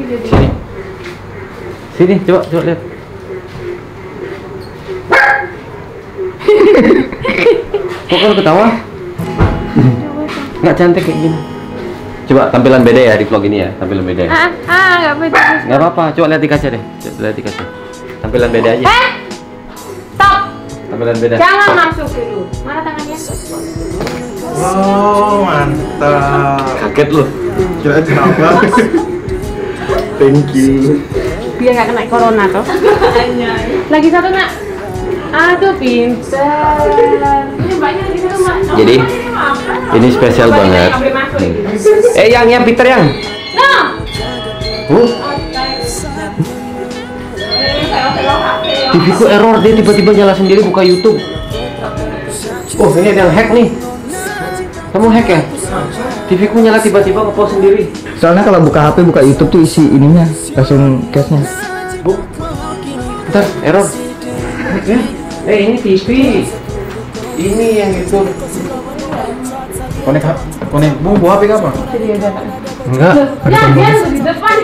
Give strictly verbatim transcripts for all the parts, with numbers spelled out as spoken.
Sini. Sini, coba coba lihat. Kok kalau ketawa? Nggak cantik kayak gini. Coba tampilan beda ya di vlog ini ya, tampilan beda. Ya. Ah, ah, nggak beda. Nggak apa-apa, coba lihat di kaca deh. Coba lihat di kaca. Tampilan beda aja. Eh, stop. Tampilan beda. Jangan masuk dulu. Mana tangannya? Oh, mantap. Kaget lu. Kira kenapa? Thank you. Biar nggak kena corona toh. Lagi satu nak. Aduh pintar. Ini banyak di situ mak. Jadi ini spesial banget. Eh yang yang Peter yang. No. Uh. T V ku error, dia tiba-tiba nyala sendiri buka YouTube. Oh ini ada yang hack nih. Kamu hack ya? T V ku nyala tiba-tiba nge-pause sendiri. Soalnya kalau buka H P, buka YouTube tuh isi ininya, langsung cashnya. Bu, bentar, error. Eh, eh ini T V. Ini yang itu. Konek konek bu, bu H P apa? Enggak. Ya, dia di depan.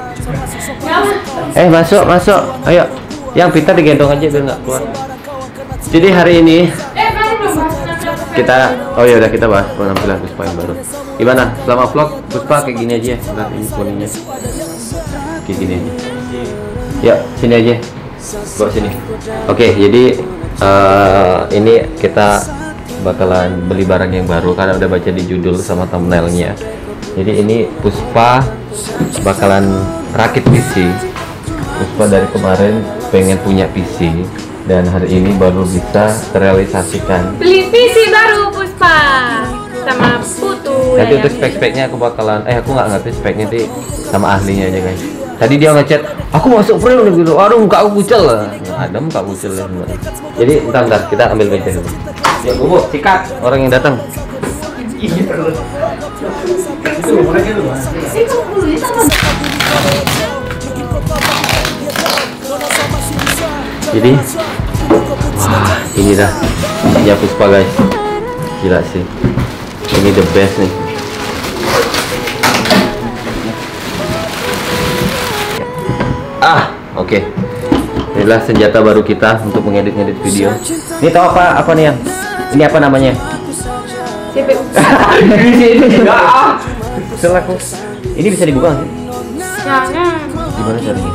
Eh masuk masuk, ayo. Yang Peter digendong aja biar nggak keluar. Jadi hari ini Eh, baru belum bahas kita, oh ya udah kita bahas penampilan Puspa yang baru. Gimana? Selama vlog Puspa kayak gini aja, udah ini poninya kayak gini aja. Ya sini aja, bawa sini. Oke, jadi uh, ini kita bakalan beli barang yang baru karena udah baca di judul sama thumbnailnya. Jadi ini Puspa bakalan rakit P C. Puspa dari kemarin pengen punya P C dan hari ini baru bisa terrealisasikan. Beli P C baru Puspa sama Putu. Nanti ya, untuk ya. spek-speknya aku bakalan, eh aku nggak ngerti speknya sih, sama ahlinya aja guys. Tadi dia ngechat, aku masuk frame udah gitu, aduh muka aku kucel lah. Nah, ada muka kucel ya. Jadi bentar bentar kita ambil meja dulu. Ya bubuk, sikat orang yang datang. Jadi, wah ini dah punya Puspa guys, gila sih, ini the best nih. Ah, oke, okay. Inilah senjata baru kita untuk mengedit-ngedit video. Ini tahu apa apa nih yang? Ini apa namanya? C P U. Ini enggak. Selaku. Ini bisa dibuka nggak sih? Jangan. Gimana caranya?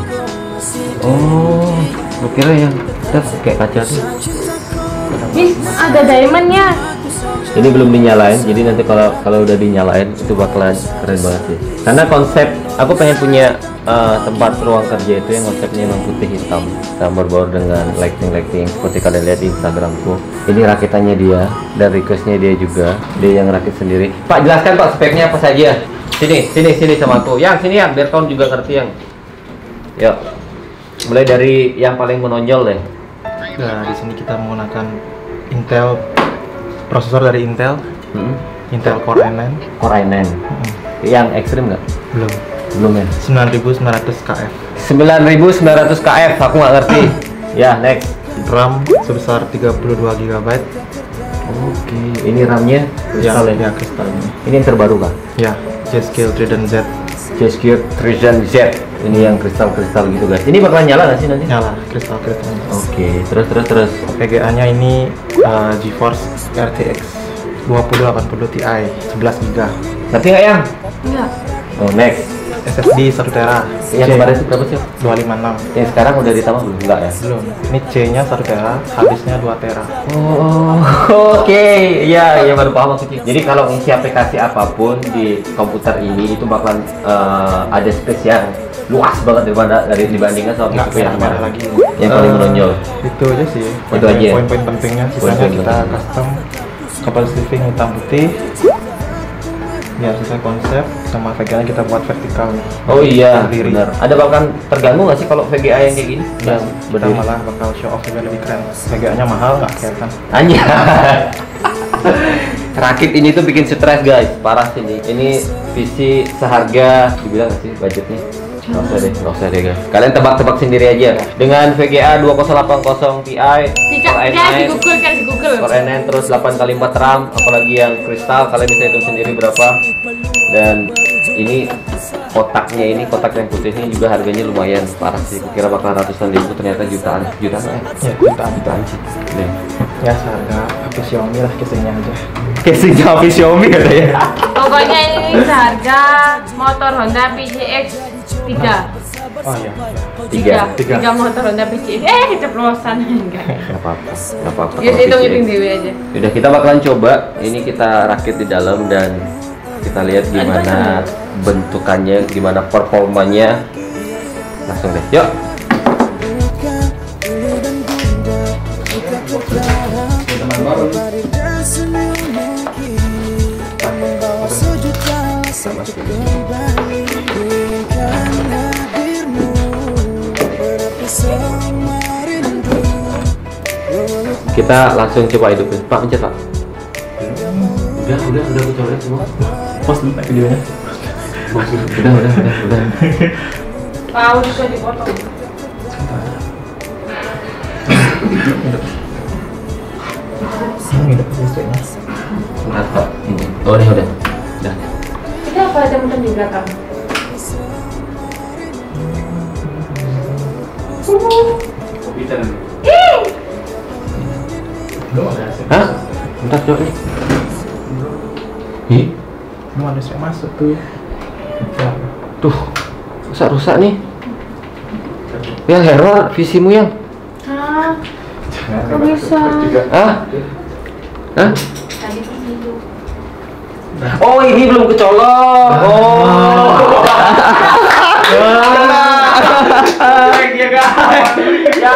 Oh, gue kira yang tas kayak kaca tuh. Nih, ada diamondnya. Ini belum dinyalain, jadi nanti kalau kalau udah dinyalain itu bakalan keren banget sih. Karena konsep aku pengen punya uh, tempat ruang kerja itu yang konsepnya memang putih hitam, campur-baur dengan lighting-lighting seperti kalian lihat di Instagramku. Ini rakitannya dia dan requestnya dia juga, dia yang rakit sendiri. Pak jelaskan Pak speknya apa saja. Sini, sini, sini sama aku. Yang sini yang biar kamu juga ngerti yang. Yuk, mulai dari yang paling menonjol deh. Nah, di sini kita menggunakan Intel, prosesor dari Intel, Hmm. Intel Core i sembilan. Core i sembilan. Hmm. Yang ekstrim nggak? Belum. Belum ya. sembilan ribu sembilan ratus K F. sembilan ribu sembilan ratus K F, aku nggak ngerti. Ya, next. RAM sebesar tiga puluh dua giga byte. Oke, ini RAM-nya Ya, kristal ya? ya kristal ini. Ini yang terbaru kah? Ya, G-Skill Trident Z. G-Skill Trident Z. Ini yang kristal-kristal gitu guys. Ini bakalan nyala nggak sih nanti? Nyala, kristal-kristal. Oke, terus terus terus. V G A-nya ini uh, GeForce R T X dua ribu delapan puluh Ti sebelas giga. Ngerti nggak yang? Enggak. Oh, next. S S D satu tera. Yang kemarin itu berapa sih? dua lima enam. Yang sekarang udah ditambah belum? Enggak ya? Belum. Ini C-nya satu tera, habisnya dua tera. Oh, oke. Ya, ya baru paham maksudnya. Jadi kalau ngisi aplikasi apapun di komputer ini itu bakalan uh, ada space yang luas banget daripada dari dibandingkan sama Nggak P C yang kayak kemarin. lagi. Yang paling Eh, menonjol. Itu aja sih. Itu aja. Poin-poin pentingnya sisanya Poin-poin kita penting. custom kapal sleeving hitam putih. Ya sesuai konsep, sama V G A kita buat vertikal nih. Oh iya, Berdiri. benar. Ada bakalan terganggu nggak sih kalau V G A yang kayak gini? Dan Yang kita berdiri. malah bakal show off juga lebih keren. V G A-nya mahal nggak kelihatan. Anjay. Rakit ini tuh bikin stres guys, parah sih ini. Ini P C seharga, dibilang nggak sih budgetnya? Nggak usah deh, nggak usah deh guys. Kalian tebak-tebak sendiri aja. Dengan V G A dua nol delapan nol Ti, Tidak, Core i dia di sembilan, Google kan di Google. Core i sembilan terus delapan kali empat RAM, apalagi yang kristal, kalian bisa hitung sendiri berapa. Dan ini kotaknya ini, kotak yang putihnya juga harganya lumayan parah sih. Kira bakal ratusan ribu, ternyata jutaan, jutaan ya. Ya, jutaan. Jutaan sih. Nih. Ya seharga H P Xiaomi lah casingnya aja. Casingnya H P Xiaomi ada ya. Pokoknya ini seharga motor Honda P C X tiga. Oh iya. Tiga. Tiga, tiga motor Honda P C X. Eh, keceplosan enggak. Gak apa-apa. Gak apa-apa. Ya hitung-hitung dewe aja. Udah, kita bakalan coba. Ini kita rakit di dalam dan kita lihat gimana bentukannya, gimana performanya. Langsung deh. Yuk. Kita langsung coba hidupin. Pak, pencet Pak. Udah, udah, udah aku cobain semua. Post dulu videonya. Udah, udah, udah, udah. Tahu bisa dipotong. Ini hidup listriknya. Bentar, Pak. Ini. Oh, udah, udah. Udah. Itu apa ada muter di belakang? Hah? Bentar, coba nih. Ih, Belum ada listrik masuk tuh. Ya. tuh. Rusak-rusak nih. Yang error visimu yang. Hah? Jangan Kok bisa? Hah? Hah? Oh, ini belum kecolok. Oh. Dia guys. Ya,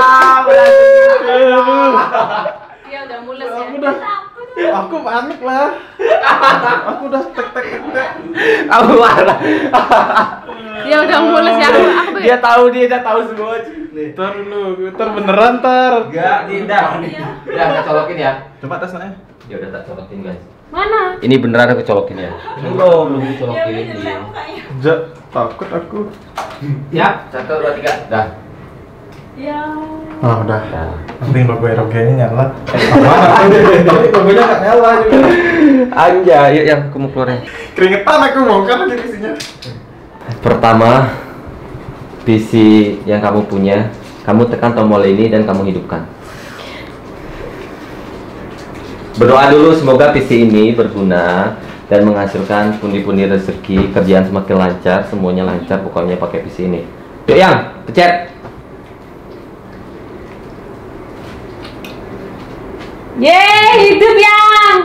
Dia udah mules ya. Aku udah, aku panik lah. Aku udah tek tek tek tek. Aku marah. Dia udah mules ya. Aku, aku Dia tahu, dia udah tahu semua. Ntar dulu, ntar beneran ntar. Enggak, tidak. Udah, kita colokin ya. Coba tes nanya. Ya udah, tak colokin guys. mana? Ini beneran aku colokin ya. Belum, belum dicolokin dia. Ja, takut aku. Ya, satu, dua, tiga, dah. Ya. Ah udah. Dah. Penting logo R O G-nya nyala. Apa? Tapi logonya nggak nyala juga. Anjay, yuk yang aku mau keluarin. Keringetan aku bongkar lagi isinya. Pertama, P C yang kamu punya, kamu tekan tombol ini dan kamu hidupkan. Berdoa dulu semoga P C ini berguna dan menghasilkan pundi-pundi rezeki, kerjaan semakin lancar, semuanya lancar pokoknya pakai P C ini. Yuk yang, pencet. Yeay, hidup yang.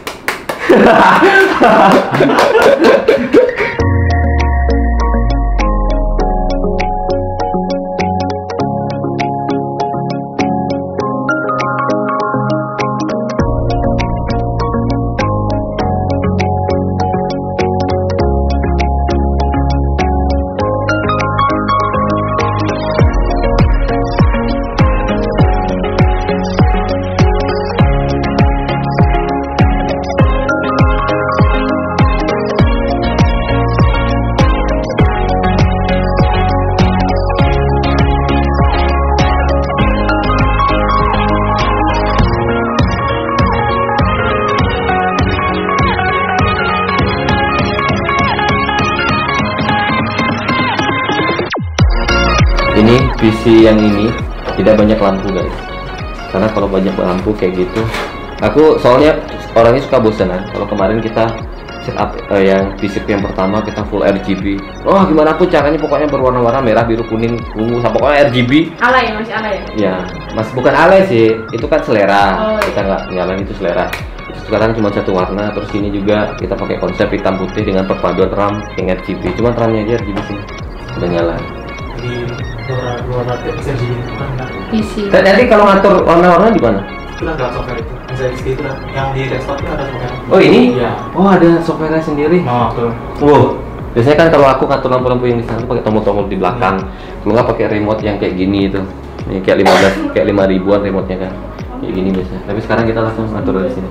Ini P C yang ini tidak banyak lampu guys, karena kalau banyak lampu kayak gitu, aku soalnya orangnya suka bosanan. Kalau kemarin kita setup eh, yang P C yang pertama kita full R G B, oh gimana pun caranya pokoknya berwarna-warna merah, biru, kuning, ungu, sama pokoknya R G B. Alay ya, masih alay ya? Ya, mas bukan alay sih, itu kan selera. Oh, iya. Kita nggak nyalain itu selera. Itu sekarang cuma satu warna, terus ini juga kita pakai konsep hitam putih dengan perpaduan RAM yang R G B. Cuma RAM-nya aja R G B sini udah nyala. Di dua dua ratus bisa di mana? P C. Nanti kalau ngatur warna-warna di mana? Itu lah nggak software itu. Z X P itu lah. Yang di desktop itu ada software. Oh ini? Iya. Oh ada software sendiri. Oh tuh. Wow. Biasanya kan kalau aku ngatur lampu-lampu yang di sana tuh pakai tombol-tombol di belakang. Kalau nggak pakai remote yang kayak gini itu. Ini kayak lima belas, kayak lima ribuan remote-nya kan. Kayak gini biasanya. Tapi sekarang kita langsung ngatur dari sini.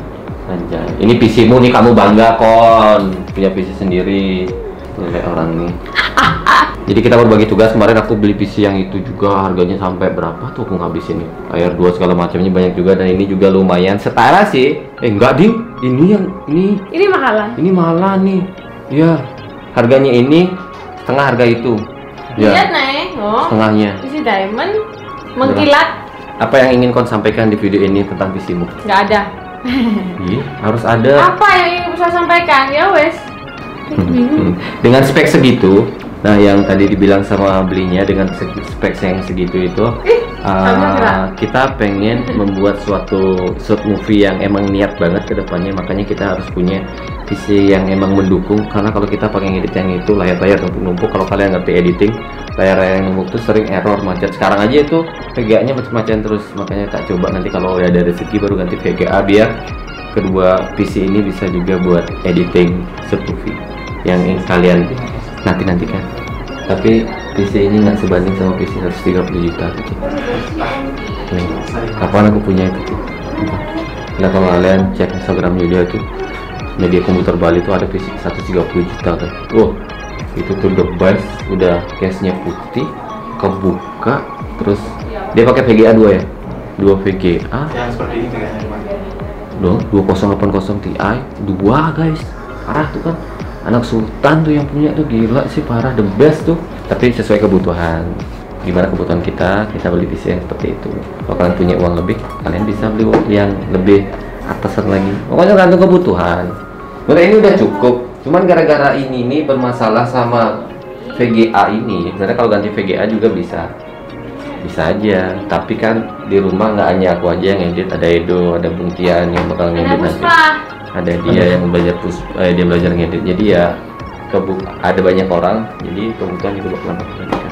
Anjay. Ini P C-mu nih, kamu bangga kon punya P C sendiri. Lihat orang nih. Jadi kita berbagi tugas. Kemarin aku beli P C yang itu juga harganya sampai berapa tuh aku ngabisin nih. Layar dua segala macamnya banyak juga, dan ini juga lumayan setara sih. Eh enggak ding, ini yang ini Ini mahalan. ini malah nih. Ya, harganya ini setengah harga itu. Ya. Lihat nih, oh. Setengahnya. P C diamond mengkilat. Apa yang ingin kau sampaikan di video ini tentang P C-mu? Nggak ada. Iya, harus ada. Apa yang ingin bisa sampaikan? Ya wes. Hmm. Dengan spek segitu, nah yang tadi dibilang sama belinya dengan spek yang segitu itu, uh, kita pengen membuat suatu short movie yang emang niat banget ke depannya, makanya kita harus punya P C yang emang mendukung. Karena kalau kita pakai ngedit yang itu layar-layar numpuk-numpuk, kalau kalian ngerti editing, layar-layar yang numpuk tuh sering error, macet. Sekarang aja itu V G A-nya macam-macam terus, makanya tak coba nanti kalau udah ada rezeki baru ganti V G A biar kedua P C ini bisa juga buat editing short movie yang ingin kalian nanti-nantikan. Tapi P C ini nggak sebanding sama P C seratus tiga puluh juta gitu. Nih, kapan aku punya itu? Nah kalau kalian cek Instagram Media tuh, Media Komputer Bali itu ada P C seratus tiga puluh juta kan. Wow, itu tuh the best. Udah case-nya putih, kebuka, terus dia pakai V G A dua ya, dua V G A. Yang seperti ini kayaknya. Loh, dua nol delapan nol Ti dua guys, parah tuh kan. Anak sultan tuh yang punya tuh gila sih, parah, the best tuh. Tapi sesuai kebutuhan, gimana kebutuhan kita, kita beli P C yang seperti itu. Kalau kalian punya uang lebih, kalian bisa beli yang lebih atasan lagi. Pokoknya tergantung kebutuhan. Menurut ini udah cukup. Cuman gara-gara ini nih bermasalah sama V G A ini. Sebenarnya kalau ganti V G A juga bisa, bisa aja. Tapi kan di rumah nggak hanya aku aja yang edit, ada Edo, ada Buntian yang bakal ngedit nanti. Ada dia yang belajar pus, eh, dia belajar ngedit. Jadi ya kebu ada banyak orang, jadi kebutuhan itu bakal diperhatikan.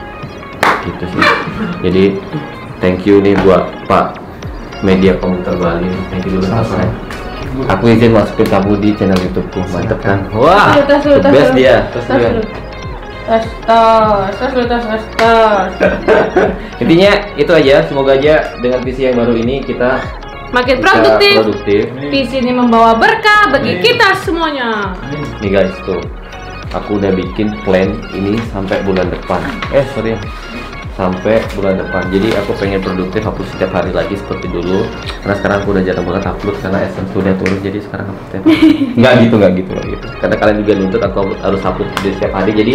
Gitu sih. Jadi thank you nih buat Pak Media Komputer Bali. Thank you dulu sama. Aku izin masukin kamu di channel YouTubeku, mantep kan? Wah, the best dia. Terus dia. Tos tos tos tos tos tos. Intinya itu aja. Semoga aja dengan P C yang baru ini kita makin bisa produktif. produktif. P C ini membawa berkah bagi kita semuanya. Nih guys tuh, aku udah bikin plan ini sampai bulan depan. Eh sorry, sampai bulan depan. Jadi aku pengen produktif, upload setiap hari lagi seperti dulu. Karena sekarang aku udah jarang banget upload karena essence udah turun. Jadi sekarang upload setiap hari. Nggak gitu, nggak gitu, nggak gitu. Karena kalian juga nuntut aku harus upload setiap hari. Jadi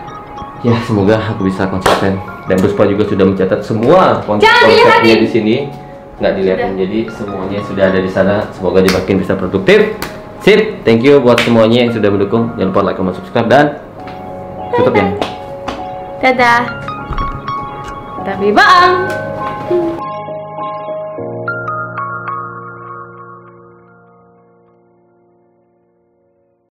ya semoga aku bisa konsisten. Dan Buspa juga sudah mencatat semua konsep-konsepnya di sini. Nggak dilihatin, jadi semuanya sudah ada di sana. Semoga dia makin bisa produktif. Sip, thank you buat semuanya yang sudah mendukung. Jangan lupa like, comment, subscribe, dan tutup ya. Dadah. Tapi bang.